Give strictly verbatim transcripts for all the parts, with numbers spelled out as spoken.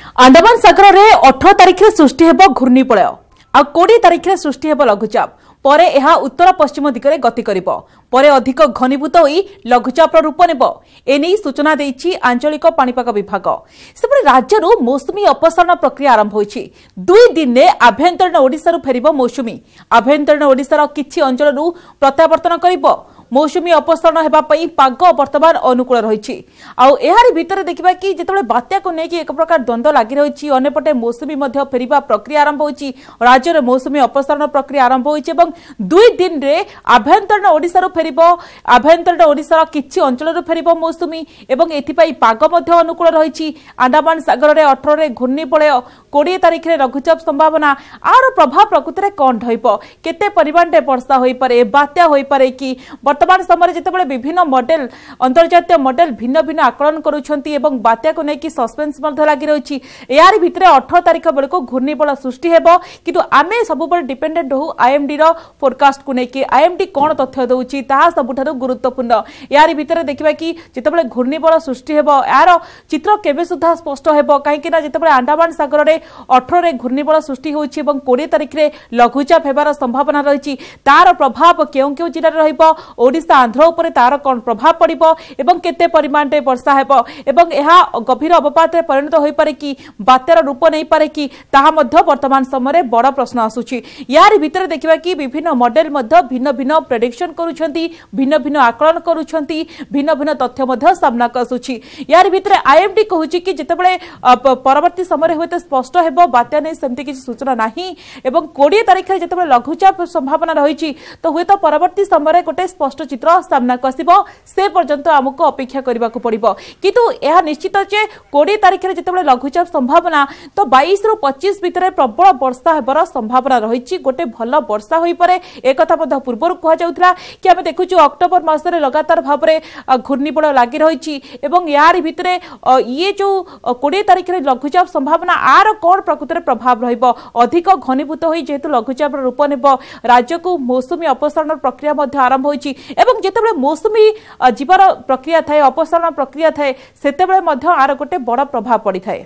अंडमान सागर में अठारह तारिख में सृष्टि हेब घूर्णिपलय आ बीस तारिख में सृष्टि हेब लघुचाप परे यह उत्तर पश्चिम दिगरे गति करिबो परे अधिक घनीभूत होई लघुचाप रूप नेब एने सूचना देइछि आंचलिक पाणीपाग विभाग। सेपटे राज्यरू मौसुमी अपसारण प्रक्रिया आरंभ होइछि। दुई दिन में आभ्यंतरीण ओडिशारू फेरिबो मौसुमी आभ्यंतरीण ओडिशार किछि अंचलरू प्रत्यावर्तन करिबो। मौसुमी अपसारण हेबा पई पाग वर्तमान अनुकूल रहिछि। आउ एहारी भितरे देखिबा कि जेतेबेले बात्या को नेकी एक प्रकार द्वंद्व लागि रहिछि अन्यपटे मौसुमी मध्य फेरिबा प्रक्रिया आरंभ होइछि। राज्य रे मौसुमी अपसारण प्रक्रिया आरंभ होइछि एवं दुई दिन रे आभ्यंतरीण ओडिशारू फेरिबो आभ्यंतरीण ओडिशार किछि अंचलरू फेरिबो मौसुमी एवं एथि पई पाग मध्य अनुकूल रहिछि। अंडमान सागर रे अठारह रे घूर्णिपलय बीस तारिख रे लघुचाप संभावना आर प्रभाव प्रकृति रे कोन रहइबो केते परिमाण रे वर्षा होई पारे बात्या होई पारे कि वर्तमान समय जितेबाला विभिन्न मॉडल अंतर्जातीय मॉडल भिन्न भिन्न आकलन करुछंती एवं बात्या को नेकी सस्पेंस मध्य लागि रहिछि। यार भितरे अठारह तारिख बेलको घूर्णिबल सृष्टि हेबो किंतु आमे सबुबल डिपेंडेंट हो आईएमडी रो फोरकास्ट को नेकी आईएमडी कोन तथ्य दउछि ताहा सबुठारु गुरुत्वपूर्ण। यार भितरे देखिबा कि जितेबाला घूर्णिबल सृष्टि हेबो यार चित्र केबे सुधा स्पष्ट हेबो काहे कि ना जितेबाला अंडमान सागर रे अठारह रे घूर्णिबल सृष्टि होछि एवं बीस तारिख रे लघुचाप हेबार संभावना रहिछि। तार प्रभाव केउ केउ जिल्ला रे रहइबो ओडिशा आंध्र उपरे तार कोन प्रभाव पड़िबो एवं केते परिमाण रे वर्षा हेबो एवं एहा गभीर अवपात रे परिणत होई पारे कि बात्यार रूप नै पारे कि ताहा मध्य वर्तमान समय बड़ प्रश्न आसुछि। यार भितरे देखिबा कि विभिन्न मॉडल मध्य भिन्न भिन्न प्रेडिक्शन करूछंती भिन्न भिन्न आकलन करूछंती भिन्न भिन्न तथ्य मध्य सामना आसुछि। यार भितरे आईएमडी कहूछि कि जेतेबेले परवर्ती समय होते स्पष्ट हेबो बात्या नै सेमति किछि सूचना नाही एवं बीस तारिख रे जेतेबेले लघुचाप संभावना रहिछि तो होते परवर्ती समय गोटे स्पष्ट चित्र सामना को आसीबो से पर्यंत हमको अपेक्षा करबाकू पड़िबो किंतु यह निश्चित जे बीस तारिख रे जेतेबेले लघुचाप संभावना तो बाईस रु पच्चीस भितरे प्रबल वर्षा हेबार संभावना रहिछि। गोटे भल वर्षा होई पारे एक कथा मध्य पूर्व कहा जाउथला कि हम देखुछु अक्टोबर मास रे लगातार भाव रे घूर्णिबल लागि रहिछि एवं यार भितरे ये जो बीस तारिख रे लघुचाप संभावना आर कोन प्रकृति रे प्रभाव रहिबो अधिक घनीभूत होई जेतु लघुचाप रूप नेबो राज्य को मौसुमी अपसारण प्रक्रिया मध्य आरंभ होइछि एवं जेतेबेले मौसुमी जीवार प्रक्रिया थाए अपसारण प्रक्रिया थाए सेतेबेले मध्य आर गोटे बड़ प्रभाव पड़ी थाए।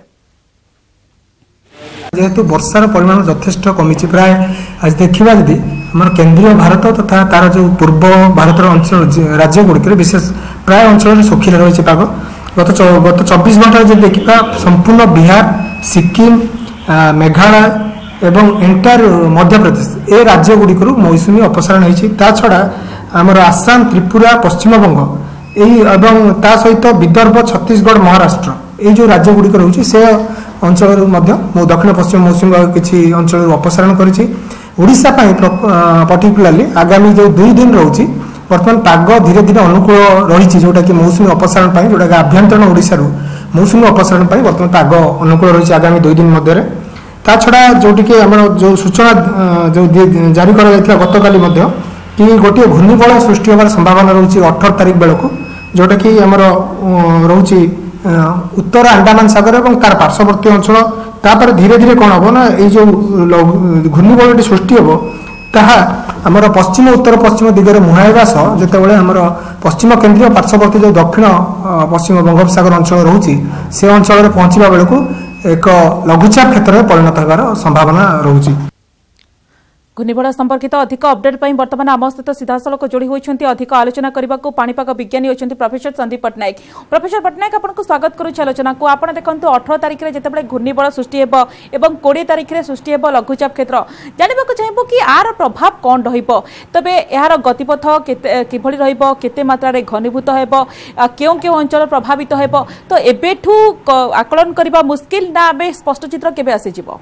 जेहेतु वर्षार परिमाण यथेष्ट कमी प्राय आज देखा जदि आम केन्द्रीय भारत तथा तार जो पूर्व भारत अंचल राज्य गुड़िक विशेष प्राय अंचल सुखिला रही पाग गत गत चौबीस घंटा जब देखा संपूर्ण बिहार सिक्किम मेघालय एवं एंटायर मध्य प्रदेश ए राज्य गुड़िक मौसुमी अपसारण होती छड़ा आमर आसाम त्रिपुरा पश्चिमबंग एवं ता सहित विदर्भ छत्तीसगढ़ महाराष्ट्र ये जो राज्य गुड़िक रोचे से अंचल दक्षिण पश्चिम मौसुमी बायु किसी अंचल अपसारण करोड़शा पर्टिकुलाली आगामी जो दुई दिन रोचे बर्तमान पाग धीरे धीरे अनुकूल रही जोटा कि मौसुमी अपसारण जोटा कि आभ्यंतरीण ओडिशा मौसुमी अपसारण बर्तमान पाग अनुकूल रही आगामी दुई दिन मध्य ता छड़ा जोटि आम जो सूचना जो जारी कर गतकाली कि गोटे घूर्णिबलय सृष्टि होवार संभावना रोचे अठारह तारिख बेलू जोटा कि आमर रोचे उत्तर अंडमान सागर और तार पार्श्ववर्ती अंचल तापर धीरे धीरे कौन हम ना ये जो घूर्णिबलय सृष्टि हम ताहा आमर पश्चिम उत्तर पश्चिम दिगरे मुहाइबा सह जितेबाला आमर पश्चिम केन्द्रीय पार्श्ववर्ती जो दक्षिण पश्चिम बंगोपसागर अंचल रोचे से अंचल में पहुंचवा बेलू एक लघुचाप क्षेत्र में परिणत होगार संभावना रोचे। घूर्णिबलय संपर्कित अधिक अपडेट पर वर्तमान आम सहित सीधासलख जोड़ी होती अधिक आलोचना करने को पाणीपाग विज्ञानी होती प्रोफेसर संदीप पट्टनायक। प्रोफेसर पट्टनायक आपको स्वागत करुच्ची आलोचना को आप देखो अठारह तारिख में जितेबाला घूर्णिबलय सृष्टि हेब एवं बीस तारिख में सृष्टि हेब लघुचाप क्षेत्र जानवाक चाहिए कि आर प्रभाव कौन रहिबो तबे यार गतिपथ किभଳି रहिबो केते मात्रा रे घनीभूत हेबो केउ केउ अंचल प्रभावित हेबो तो एबेठू आकलन करबा मुश्किल ना बे स्पष्ट चित्र केबे आसी जिवो।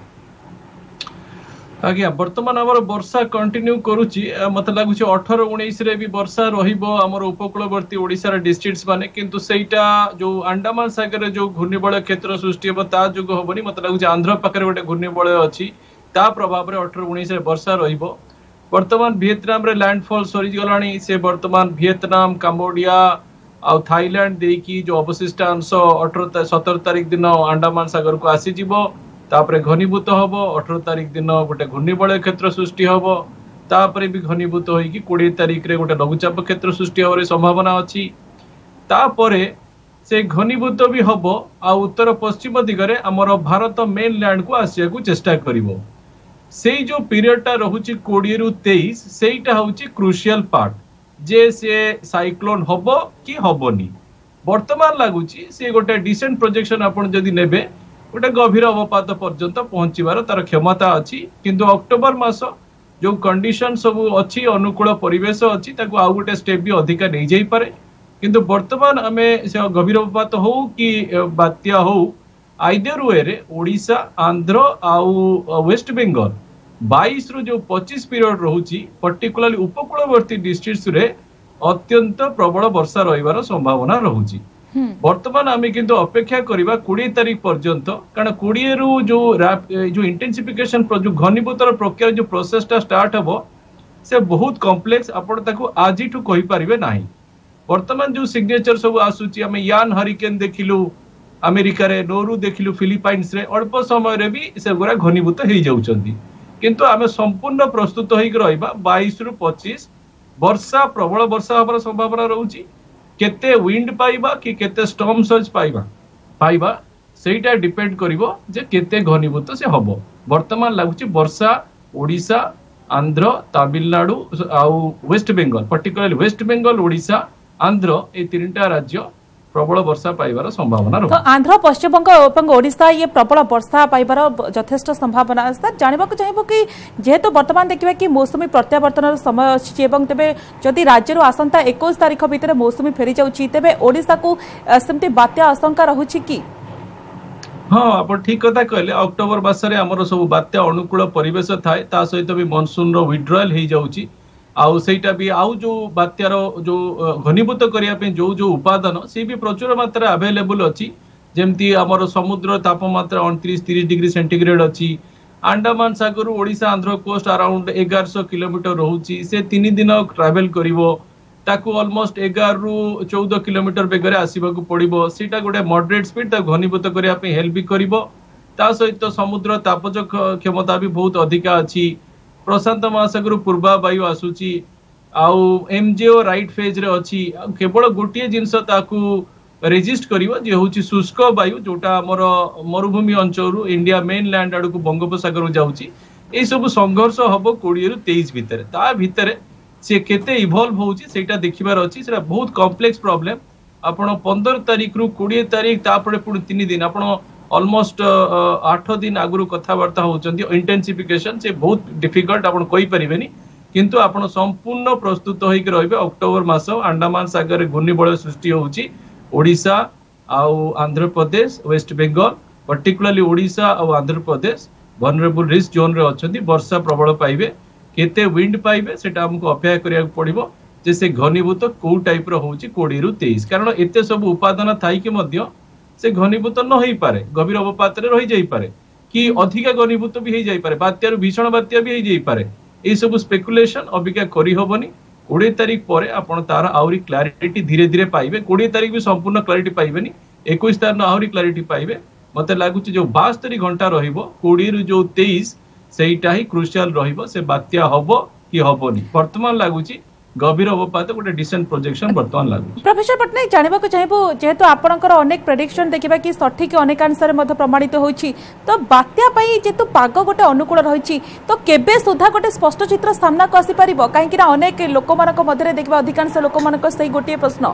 आज्ञा बर्तमान आमर वर्षा कंटिन्यू करुच्ची मत लगुच अठारह उन्नीस रे भी वर्षा रहिबो आमर उपकूलवर्ती ओडिशार डिस्ट्रिक्ट्स माने किंतु सेटा जो अंडमान सागर जो घूर्णिबलय क्षेत्र सृष्टि हेबो ता जोग होबनी मत लगुच आंध्र पाखरे गोटे घूर्णिबलय अछि ता प्रभाव रे अठारह उन्नीस रे वर्षा रहिबो। वर्तमान वियतनाम रे लैंडफॉल सरी गलानी से वर्तमान वियतनाम कंबोडिया आ थाईलैंड देकी जो अवशिष्ट अंश अठारह सत्रह तारिख दिन अंडमान सागर को आसी जिवो तापरे घनीभूत हम अठारह तारिख दिन गोटे घूर्णिबलय क्षेत्र सृष्टि हम तापरे भी घनीभूत होगी बीस तारिख रे गोटे लघुचाप क्षेत्र सृष्टि होबार संभावना अच्छी तापरे से घनीभूत भी हम आ उत्तर पश्चिम दिगरे आमर भारत मेन लैंड को आसिया को चेष्टा करिवो से जो पीरियडटा रहुची कोड़े रु तेईस सेटा होची क्रुशियल पार्ट जे से साइक्लोन हबो कि हबोनी वर्तमान लागुची से गोटे डिसेंट प्रोजेक्शन आपण जदि नेबे गोटे गभीर अवपात पर्यंत पहुंचीबार तार क्षमता अछि किंतु अक्टोबर मास जो कंडीशन सब अच्छी अनुकूल परिवेश अच्छी ताको आउ गोटे स्टेप भी अधिका नहीं जाई पारे किंतु वर्तमान आमे से गभीर अवपात हो कि बात्या हो आइदर वे रे ओडिशा आंध्र आउ वेस्ट बेंगल बाईस रु जो पच्चीस पीरियड रहुची पर्टिकुलरली उपकूलवर्ती डिस्ट्रिक्ट्स रे अत्यंत प्रबल वर्षा रहिबार संभावना रहुची वर्तमान आमे किंतु अपेक्षा करिबा बीस तारीख पर्यंत कारण बीस रु जो जो इंटेंसिफिकेशन जो घनीभूतर प्रक्रिया जो प्रोसेसटा स्टार्ट हबो से बहुत कॉम्प्लेक्स आपण ताको आजि ठु कहि परिबे नाही वर्तमान जो सिग्नेचर सब आसुची आमे यान हरिकेन देखिलु अमेरिका रे नोरू देखिलु फिलिपाइंस रे अल्प समय रे भी से गुरा घनीभूत हेई जाउचंदी किंतु आमे संपूर्ण प्रस्तुत होई रहिबा बाईस रु पच्चीस वर्षा प्रबल वर्षा हबार संभावना रहउची केते विंड पाइबा कि केते स्टॉर्म सर्ज पाइबा पाइबा सेटा डिपेंड करिवो जे केते घनीभूत से हबो वर्तमान लागुची वर्षा ओडिशा आंध्र तमिलनाडु आउ वेस्ट बेंगल पर्टिकुलरली वेस्ट बेंगल ओडिशा आंध्र ए तीनटा राज्य प्रबल वर्षा पाइबार संभावना तो आंध्र पश्चिम बंग ओडिशा ये प्रबल वर्षा पाइबार यथेष्ट संभावना सर जानवा चाहिए कि जेहेतु वर्तमान देखा कि मौसुमी प्रत्यावर्तन समय अच्छी तेरे जदि राज्य आसंता इक्कीस तारीख भितर मौसुमी फेरी जाऊँगी तेरे ओडिशा को सेमती बात्या आशंका रहुछि कि हाँ आप ठीक कथा कहले अक्टोबर मासरे हमर सब बात्या अनुकूल परिवेश थाए ता सहित भी मॉनसून रो विड्रॉल हो जाउछि आउ सेटा भी आउ जो बात्यार जो घनीभूत करिया पे जो जो उपादान से भी प्रचुर मात्रा अवेलेबल अछि जेमती हमर समुद्र तापमात्रा उनतीस तीस डिग्री सेंटीग्रेड अछि अंडमान सागर ओडिशा आंध्र कोस्ट अराउंड ग्यारह सौ किलोमीटर रहउछि से तीन दिन ट्रैवल करिवो ताकू ऑलमोस्ट ग्यारह रु चौदह किलोमीटर बेगरे आसीबाकू पड़िबो सेटा गोटे मॉडरेट स्पीड ता घनीभूत करिया पे हेल्प भी करिवो ता सहित समुद्र तापज क्षमता भी बहुत अधिका अछि प्रशांत महासागर पूर्वा वायु आसुची आउ एमजेओ राइट फेज रे अछि केवल गोटिए जिंस ताकू रेजिस्ट करिवो जे होची शुष्क वायु जोटा हमर मरुभूमि अंचल इंडिया मेन लैंड आड़ को बंगोपसागर जाउची ए सब संघर्ष हबो बीस रु तेईस भितर ता भितर से केते इवॉल्व होची सेटा देखिबार अछि सेटा बहुत कॉम्प्लेक्स प्रॉब्लम आपण पंद्रह तारीख रु बीस तारीख तापरे पुनी तीन दिन आपण ऑलमोस्ट आठ दिन आगुरु कथावार्ता होचंदी इंटेंसिफिकेशन से बहुत डिफिकल्ट आपण कहि परिबेनी किंतु आपण संपूर्ण प्रस्तुत होई के रहबे अक्टोबर मास अंडमान सागर रे घूर्णिबलय सृष्टि होउची ओडिशा आउ आंध्र प्रदेश वेस्ट बेंगल पर्टिकुलरली ओडिशा आउ Andhra Pradesh vulnerable risk zone रे अछंती वर्षा प्रबल पाइबे केते विंड पाइबे सेटा हमको अपेक्षा करिया पड़िबो जे से घनीभूत को टाइप रो होउची बीस रु तेईस कारण एते सब उपादान थाई के मध्य से घनीभूत न होई पारे गभीर अवपात रे रही जाई पारे कि अधिका घनीभूत भी हो जाई पारे बात्या रु भीषण बात्या भी हो जाई पारे ए सब स्पेकुलेशन अबिका करी होबनी बीस तारीख परे आपण तार आउरी क्लैरिटी धीरे धीरे पाइबे बीस तारीख भी संपूर्ण क्लैरिटी पाइबेनी इक्कीस तार न आउरी क्लैरिटी पाइबे मते लागुची जो बास्तरी घंटा रहिबो बीस रु जो तेईस सेटा ही क्रुशियल रहिबो से बात्या हबो कि हबोनी वर्तमान लागुची गभीर अवपात गोटे डिसेंट प्रोजेक्शन वर्तमान लागु प्रोफेसर पटनायक जानवा को चाहिबो जेहेतु आपनकर अनेक प्रेडिक्शन देखिबा कि सठिक अनेक आंसर मध्ये प्रमाणित होईछि तो बात्या पई जेतु पाग गोटे अनुकूल रहिछि तो केबे सुधा गोटे स्पष्ट चित्र सामना को आसी परिबो काहे कि अनेक लोक मानक मध्ये देखिबा अधिकांश लोक मानक सही गोटे प्रश्न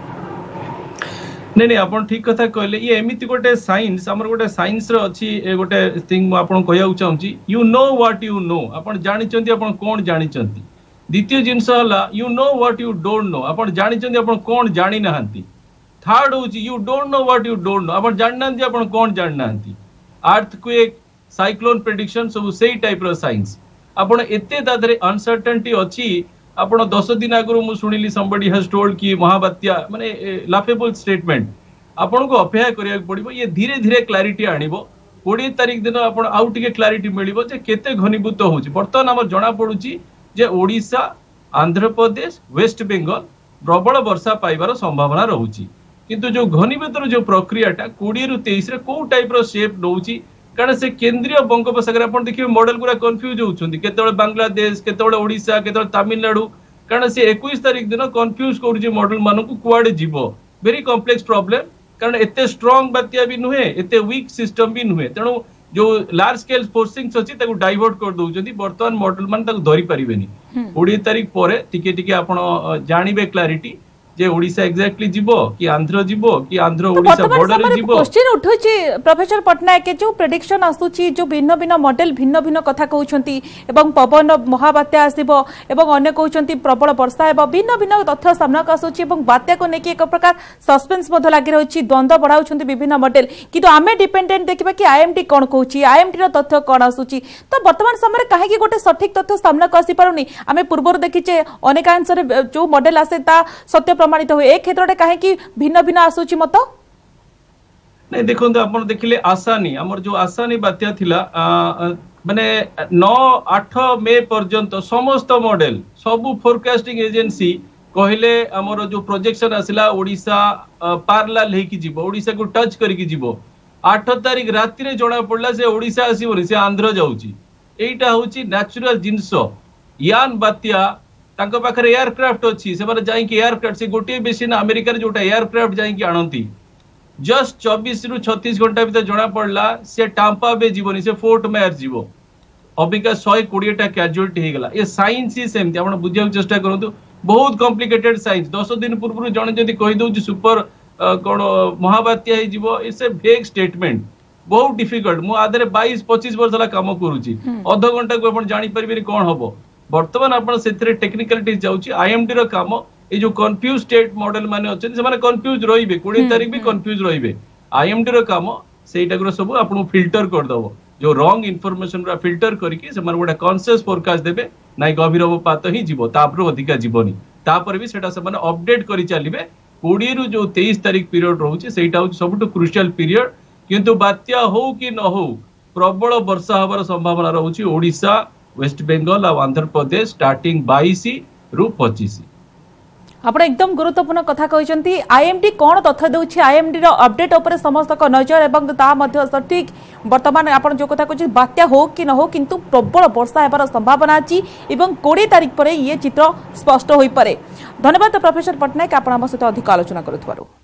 नहीं नहीं आपण ठीक कथा कहले ये एमिति गोटे साइंस हमर गोटे साइंस रो अछि गोटे थिंग म आपण कहया चाहूची you know what you know आपण जानि चंती आपण कोन जानि चंती द्वितीय जिनस हला you know what you don't know आपण जानि चंती आपण कोन जानि नहंती थर्ड होची you don't know what you don't know आपण जानि नहंती आपण कोन जानि नहंती अर्थक्वेक साइक्लोन प्रेडिक्शन सब सेही टाइप रो साइंस आपण एते दादरे अनसर्टेनिटी अछि आपण दस दिन आगु मु सुनिली समबडी हैज टोल्ड कि महाबात्या माने लाफेबल स्टेटमेंट आपण को अपेक्षा करिया पड़िबो ये धीरे धीरे क्लैरिटी आनिबो बीस तारीख दिन आपण आउ टिके क्लैरिटी मिलिबो जे केते घनीभूत होउची वर्तमान हमर जणा पडुची जे ओडिशा आंध्र प्रदेश वेस्ट बेंगल प्रबल वर्षा पाइबार संभावना रहुची किंतु जो घनीभूतर जो प्रक्रियाटा बीस रु तेईस रे को टाइप रो शेप नउची कारण से केंद्रीय बंगोपसागर आपण देखिबे मॉडल गुरा कंफ्यूज होउछंती केतोळे बांग्लादेश केतोळे ओडिशा केतोळे तमिलनाडु कारण से इक्कीस तारीख दिन कंफ्यूज करूची मॉडल मानकु कुआडे जीवो वेरी कॉम्प्लेक्स प्रॉब्लम कारण एते स्ट्रांग बात्या भी नुहे एते वीक सिस्टम भी नुहे तेणु जो लार्ज स्केल फोर्सिंग्स अछि ताको डाइवर्ट कर दउजंती वर्तमान मॉडल मान ताको धरि परिबेनी बीस तारिख परे टिके टिके आपण जानिबे क्लैरिटी जे ओडिशा एग्जैक्टली जीवो कि आंध्र जीवो कि आंध्र ओडिशा बॉर्डर रे जीवो क्वेश्चन उठुची प्रोफेसर पटनायक के जो प्रेडिक्शन आसुची जो भिन्न भिन्न मॉडल भिन्न भिन्न कथा कहउछंती एवं पवन महाबात्या आसीबो एवं अन्य कहउछंती प्रबल वर्षा एवं भिन्न भिन्न तथ्य सामना आसुची एवं बात्या को नेकी एक प्रकार सस्पेंस मध लागि रहउची द्वंद्व बढ़ाउछंती विभिन्न मॉडल किंतु आमे डिपेंडेंट देखिबा कि आईएमडी कोन कहउची आईएमडी रो तथ्य कोन आसुची तो वर्तमान समय काहे कि गोटे सठिक तथ्य सामना आसी पारुनी आमे पूर्वर देखिचे अनेकांश रे जो मॉडल आसे ता सत्य प्रमाणित हुए एक क्षेत्र रे काहे कि भिन्न भिन्न आसुची मत नहीं देखो आपण देखिले आसानी हमर जो आसानी बात्या थिला माने नौ आठ मे पर्यंत समस्त मॉडल सबु फोरकास्टिंग एजेंसी कहले हमर जो प्रोजेक्शन आसिला ओडिशा पारला लेकी जीवो ओडिशा को टच करके जीवो आठ तारिख राति रे जणा पड़ला से ओडिशा आसीबो से आंध्र जाउची एटा होची नेचुरल जिंसो यान बात्या तांको पाखरे एयरक्राफ्ट अछि से माने जाई कि एयरक्राफ्ट से गोटे बेसिन अमेरिका रे जोटा एयरक्राफ्ट जाई कि आनंती जस्ट चौबीस रु छत्तीस घंटा भीतर जणा पड़ला से टांपा बे जीवनी से फोर्ट मेयर जीवो अबिका सौ बीस टा कैजुअलिटी हे गला ए साइंस ही सेमती आपण बुझिया चेष्टा करंतु बहुत कॉम्प्लिकेटेड साइंस दस दिन पूर्व जण जदी कहि दउ सुपर कोन महाबात्या हे जीवो इट्स ए वेग स्टेटमेंट बहुत डिफिकल्ट मु आधरे बाईस पच्चीस वर्ष ला काम करूची आधा घंटा को आपण जानि परबेनी कोन हबो वर्तमान आपण सेथरे टेक्निकलिटी जाउची आईएमडी रो काम ए जो कंफ्यूज स्टेट मॉडल माने अछि से माने कंफ्यूज रहिबे बीस तारिख भी कंफ्यूज रहिबे आईएमडी रो काम सेटा को सब आपण फिल्टर कर दबो जो रॉन्ग इंफॉर्मेशन रा फिल्टर करके से माने गोटा कॉन्शियस फोरकास्ट देबे नाइ गभीर पात ही जीवो तापर अधिका जीवनी तापर भी सेटा से माने अपडेट करि चलिबे बीस रु जो तेईस तारिख पीरियड रहउची सेटा हो सबटु क्रुशियल पीरियड किंतु बात्या हो कि न हो प्रबल वर्षा हबार संभावना रहउची ओडिशा वेस्ट बेंगल और आंध्र प्रदेश स्टार्टिंग बाईस रु पच्चीस आपण एकदम गुरुत्वपूर्ण कथा कहते आईएमडी कौन तथ्य दूसरी आईएमडी रो अपडेट उपर समस्त नजर एवं ता मध्य सठिक वर्तमान आपण जो कथा कहते बात्या हो कि न हो किंतु प्रबल वर्षा होबार संभावना अछि एवं बीस तारिख पर ये चित्र स्पष्ट होई पारे। धन्यवाद प्रोफेसर पटनायक आपण हम सहित अधिक आलोचना करुथबारु।